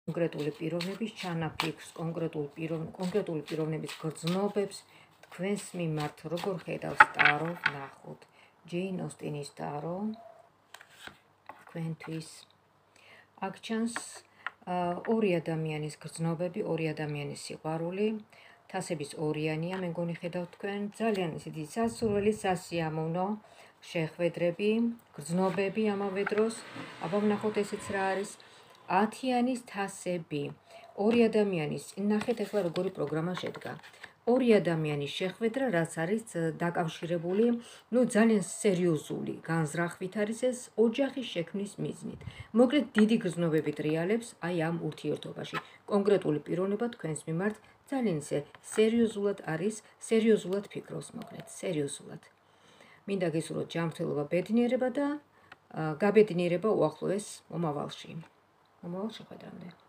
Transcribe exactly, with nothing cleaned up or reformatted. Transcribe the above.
კონკრეტული პიროვნების ჩანაფიქრს, კონკრეტული პიროვნ კონკრეტული პიროვნების გრძნობებს თქვენს მიმართ როგორ ხედავს ტარო, ვნახოთ. ჯეინ ოსტინის ტარო თქვენთვის. აქ ჩანს ორი ადამიანის გრძნობები, ორი ადამიანის სიყვარული, თასების ორიანია, მე მგონი ხედავთ თქვენ, ძალიან ისეთი სასურველი, სასიამოვნო შეხვედრები, გრძნობები ამავე დროს. აბა ვნახოთ ესეც რა არის. ათიანის თასები. ორი ადამიანის, ნახეთ ახლა როგორი პროგრამა შედგა. ორი ადამიანის შეხვედრა, რაც არის დაკავშირებული, ну ძალიან სერიოზული განზრახვით არის ეს ოჯახის შექმნის მიზნით. მოკლედ დიდი გრძნობები ტრიალებს აი ამ ურთიერთობაში. კონკრეტული პიროვნება თქვენს მიმართ ძალიან ისე სერიოზულად არის, სერიოზულად ფიქრობს მოკლედ, სერიოზულად. მინდა გესურვოთ ჯანმრთელობა, ბედნიერება და გაბედნიერება უახლოეს მომავალში. მომავალ შეხვედრამდე.